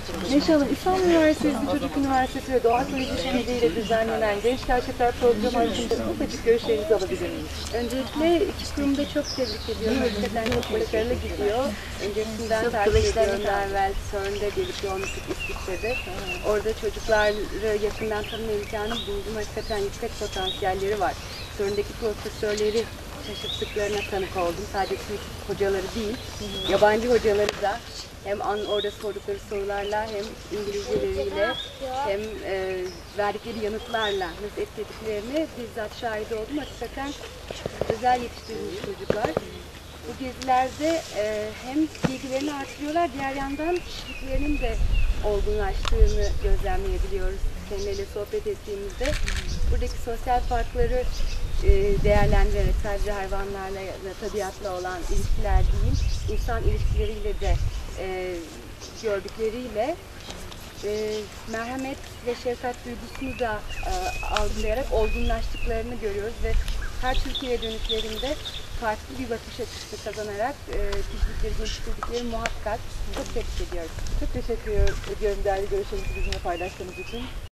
Neşe Hanım, İstanbul Üniversitesi Çocuk Üniversitesi ve Doğa Koleji işbirliğiyle düzenlenen Genç Gerçekler programı hakkında ufacık görüşlerinizi alabilir miyiz? Öncelikle iki kurumu da çok tebrik ediyorum. Hakikaten çok başarılı gidiyor. Öncesinden takip ediyorum. Daha evvel CERN'de gelip yoğunluk İsviçre'de. Orada çocukları yakından tanıma imkanı buldum. Hakikaten yüksek potansiyelleri var. CERN'deki profesörleri şaşırttıklarına tanık oldum. Sadece Türk hocaları değil, yabancı hocaları da hem orada sordukları sorularla hem İngilizceleriyle hem verdikleri yanıtlarla nasıl etkilediklerini bizzat şahit oldum. Hakikaten özel yetiştirilmiş çocuklar. Bu gezilerde hem bilgilerini artırıyorlar, diğer yandan kişiliklerinin de olgunlaştığını gözlemleyebiliyoruz. Kendileriyle sohbet ettiğimizde buradaki sosyal farkları değerlendirerek sadece hayvanlarla ya da tabiatla olan ilişkiler değil, insan ilişkileriyle de gördükleriyle merhamet ve şefkat duygusunu da algılayarak olgunlaştıklarını görüyoruz ve her Türkiye'ye dönüşlerinde farklı bir bakış açısı kazanarak kişilikleri geliştirdikleri muhakkak. Çok tebrik ediyoruz. Çok teşekkür ediyorum değerli görüşlerinizi bizimle paylaştığınız için.